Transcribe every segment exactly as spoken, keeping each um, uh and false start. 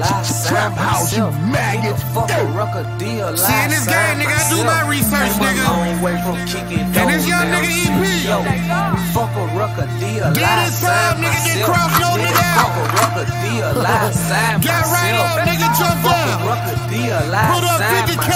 Trap house, you maggot. See, in this game, nigga, I do my research, nigga. And this young nigga E P. Get his time, nigga, get crossed, no nigga out. Get right up, nigga, jump down. Put up fifty K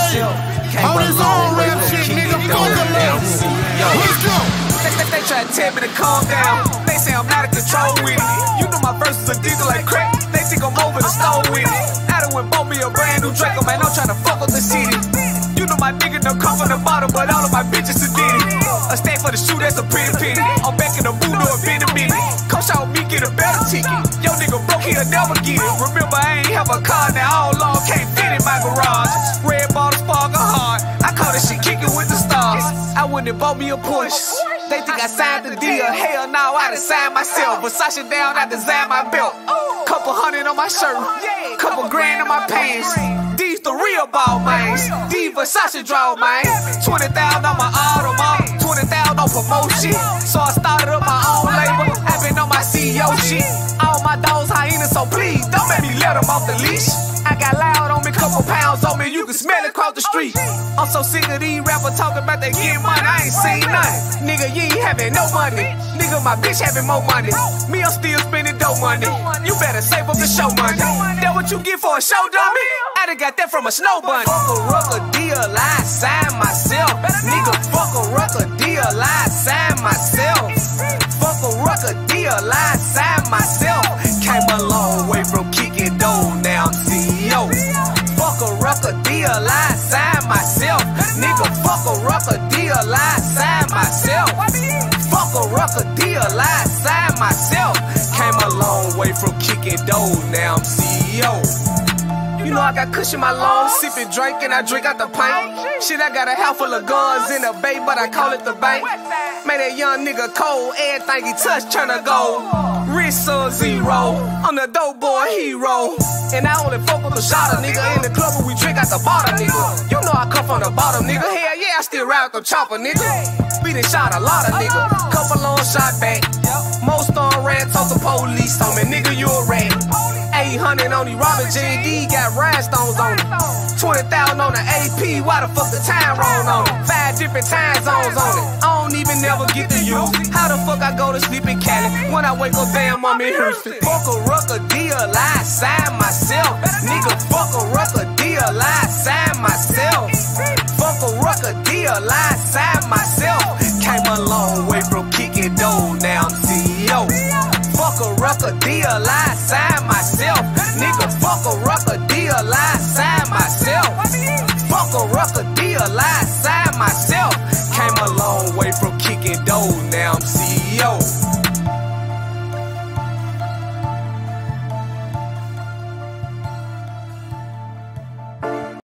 on his own rap shit, nigga, fuck him up. Let's go. They try to tell me to calm down. They say I'm out of control with it. You know my verses are diesel like crack. They think I'm over the stove with it. I done went bought me a brand new Draco, man. I'm trying to fuck up the city. You know my nigga done come from the bottom, but all of my bitches are did it. A stay for the shoe, that's a pretty pity. I'm back in the booth, no, it's been a minute. Come shout me, get a better ticket. Yo nigga broke, he'll never get it. Remember, I ain't have a car, now all long can't fit in my garage. Red bottle sparkle hard. I call this shit kicking with the stars. I went and bought me a Porsche. They think I signed the deal. Hell no, I done signed myself. Versace down, I designed my belt. Couple hundred on my shirt. Couple grand on my pants. These the real ball mans. These Versace draw man. twenty thousand on my Audemars. twenty thousand on promotion. So I started up my own label. I've been on my C E O shit. All my dogs hyenas, so please don't make me let them off the leash. I got loud on me, couple pounds on me, you can smell it across the street. I'm so sick of these rappers talking about they get money, I ain't seen nothing. Nigga, you ain't having no money. Nigga, my bitch having more money. Me, I'm still spending dough money. You better save up the show money. That what you get for a show dummy? I done got that from a snow bunny. Fuck a record deal, I sign myself. Nigga, fuck a record deal, I sign myself. Fuck a record deal, I sign myself. Came a long way from kicking dough, now I'm C E O. Fuck a record deal, I sign myself. Nigga, fuck a record deal, I sign myself. Fuck a record deal, I sign myself. Came a long way from kicking dough, now I'm C E O. You know I got cushion my lungs, sipping drink and I drink out the pint. Shit, I got a house full of guns in the bay, but I call it the bank. Man, that young nigga cold, everything he touch turn to gold. Wrist on zero, I'm the dope boy hero. And I only fuck with the shotter, nigga. In the club where we drink out the bottom, nigga. You know I come from the bottom, nigga. Hell yeah, I still ride with the chopper, nigga. We done shot a lot of nigga. Couple on shot back. Most on ran, told the police on me, nigga, you a rat. eight hundred on the Robin J D, got rhinestones on it. twenty thousand on the A P, why the fuck the time wrong on it? Five different time zones on it. I don't even never get to use it. How the fuck I go to sleep in Cali when I wake up, damn, I'm in Houston? Fuck a record deal, I sign myself. Nigga, fuck a record deal, I sign myself. Fuck a record deal, I sign myself. Came a long way from kicking dough, now I'm C E O. Fuck a record deal, I sign myself. Nigga, fuck a record deal, I sign myself. Fuck a record deal, I sign myself. Came a long way from kicking dough, now I'm C E O.